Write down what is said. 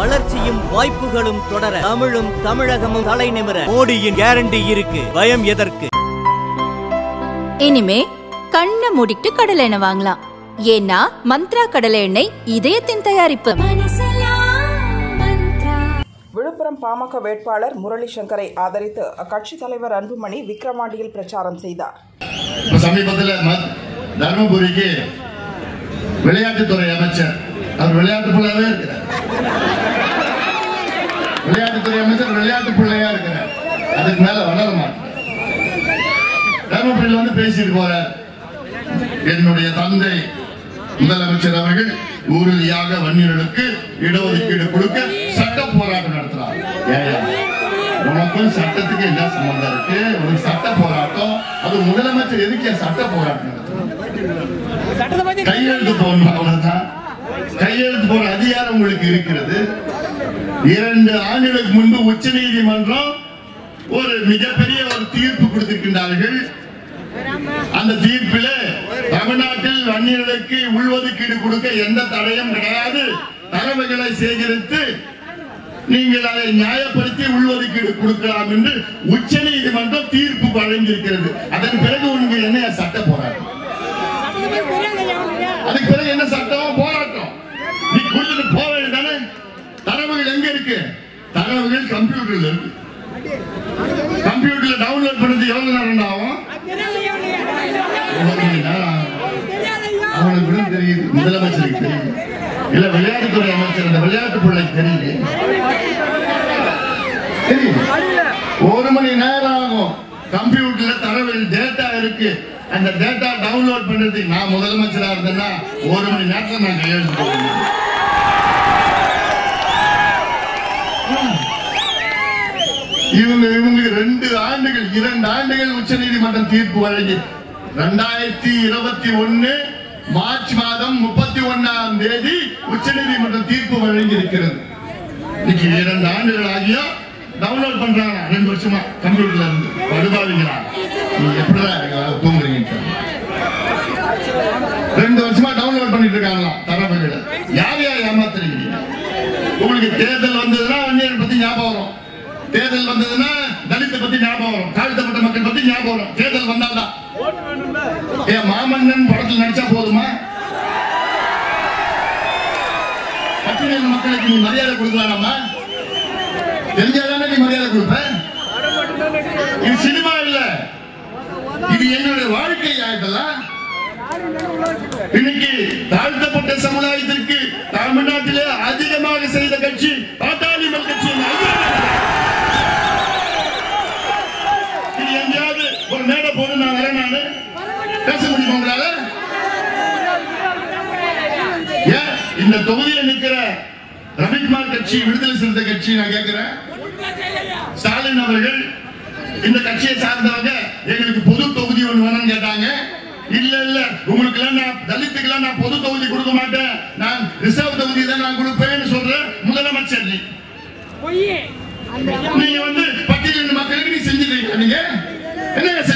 வளர்ச்சியும் வாய்ப்புகளும் தொடர தமிழும் தமிழகமும் தலை நிமிர மோடியின் கேரண்டி இருக்கு. பயம் எதற்கு? இனிமே கண்ணை மூடிட்டு கடலை எண்ணெய் வாங்கலாம். ஏன்னா மந்த்ரா கடலை எண்ணெய் இதயத்தின் தயாரிப்பு. விழுப்புரம் பாமக வேட்பாளர் முரளி சங்கரை ஆதரித்து அக்கட்சி தலைவர் அன்புமணி விக்கிரவாண்டியில் பிரச்சாரம் செய்தார். சமீபத்தில் தர்மபுரிக்கு விளையாட்டுத்துறை அமைச்சர், அவர் விளையாட்டு பிள்ளையாவே இருக்கிறார். விளையாட்டுத்துறை அமைச்சர் விளையாட்டு பிள்ளையா இருக்கிறார். அதுக்கு மேல வளர மாட்டார். தர்மபுரியில் வந்து பேசிட்டு போறார். என்னுடைய தந்தை முதலமைச்சர் அவர்கள் ஊரடியாக வன்னியர்களுக்கு இடஒதுக்கீடு கொடுக்க சட்ட போராட்டம் நடத்துறாங்க. உனக்கும் சட்டத்துக்கு என்ன சம்பந்தம் இருக்கு? ஒரு சட்ட போராட்டம், அது முதலமைச்சர் எதுக்கு சட்ட போராட்டம் நடத்துறாங்க? கையெழுத்து போடணும், அவ்வளவுதான். கையெழுத்து போட அதிகாரம் உங்களுக்கு இருக்கிறது. 2 ஆண்டுகளுக்கு முன்பு உச்ச நீதிமன்றம் ஒரு மிகப்பெரிய ஒரு தீர்ப்பு கொடுத்திருக்கின்றார்கள். அந்த தீர்ப்பில் தமிழ்நாட்டில் வன்னியர்களுக்கு உள்ஒதுக்கீடு கொடுக்க எந்த தடையும் கிடையாது. தரவுகளை சேகரித்து நீங்கள் அதை நியாயப்படுத்தி உள்ஒதுக்கீடு கொடுக்கலாம் என்று உச்ச நீதிமன்றம் தீர்ப்பு வழங்கியிருக்கிறது. அதன் பிறகு உங்க என்ன சட்ட போராட்டம்? அதுக்கு பிறகு என்ன சட்டம் போராட்டம்? நீ கொடுத்துட்டு போக வேண்டியதானே? தரவுகள் எங்க இருக்கு? தரவுகள் கம்ப்யூட்டர்ல இருக்கு. கம்ப்யூட்டர்ல டவுன்லோட் பண்ணது எவ்வளவு நேரம் ஆகும்? அவனுக்கு தெரியுது, முதலமைச்சருக்கு தெரியுது, இல்ல விளையாட்டுத்துறை அமைச்சர் அந்த விளையாட்டு பிள்ளைக்கு தெரியுது. 1 மணி நேரம் ஆகும். கம்ப்யூட்டர்ல தரவில் டேட்டா இருக்கு. அந்த டேட்டா டவுன்லோட் பண்றதுக்கு நான் முதலமைச்சரா இருந்தேன்னா 1 மணி நேரத்தில் நான் கையெழுத்து போடுவேன். இவங்களுக்கு 2 ஆண்டுகள் உச்ச நீதிமன்றம் தீர்ப்பு வழங்கி 2021 மார்ச் மாதம் 31ஆம் தேதி உச்ச நீதிமன்றம் தீர்ப்பு வழங்கி இருக்கிறது. இன்னைக்கு 2 ஆண்டுகள் ஆகியும் டவுன்லோட் பண்றாங்க. 2 வருஷமா கம்ப்யூட்டர்ல இருந்து படுபாவிங்களா? நீங்க எப்படிதான் தூங்குறீங்க? 2 வருஷமா டவுன்லோட் பண்ணிட்டு இருக்காங்களா தரவுகளை? யார் ஏமாத்துறீங்க? உங்களுக்கு தேர்தல் வந்ததுன்னா வன்னியரை பத்தி ஞாபகம் வரும். தேர்தல் வந்ததுன்னா தலித்தை பத்தி ஞாபகம் வரும். தாழ்த்தப்பட்ட மக்கள் பத்தி ஞாபகம் வரும். தேர்தல் வந்தால்தான். ஏன் மாமன்னன் படத்தில் நடிச்சா போதுமா? பட்டியல் மக்களுக்கு நீ மரியாதை கொடுக்கலாமா? தெரிஞ்சாதானே நீ மரியாதை கொடுப்ப? இது சினிமா இல்ல, இது என்னுடைய வாழ்க்கை. ஆயிட்டலாம். இன்னைக்கு தாழ்த்தப்பட்ட சமுதாயத்திற்கு தமிழ்நாட்டிலே அதிகமாக செய்த கட்சி பாட்டாளி மக்கள் கட்சி. இது எங்கேயாவது ஒரு மேடை போட்டு நான் வரேன், நானு பேச முடியுமா உங்களால? ஏன் இந்த தொகுதியில் நிற்கிற ரவிக்குமார் கட்சி, விடுதலை சிறுத்தை கட்சி, நான் கேட்கிறேன், ஸ்டாலின் அவர்கள் இந்த கட்சியை சார்ந்தவங்க எங்களுக்கு பொது தொகுதி ஒண்ணு வேணும்னு கேட்டாங்க. இல்ல இல்ல, உங்களுக்கு எல்லாம் நான் தலித்துக்கெல்லாம் நான் பொது தொகுதி கொடுக்க மாட்டேன், நான் ரிசர்வ் தொகுதி தான் நான் கொடுப்பேன்னு சொல்ற முதலமைச்சர் நீங்க வந்து பட்டியலின மக்களுக்கு நீ செஞ்சுட்டீங்க. நீங்க என்ன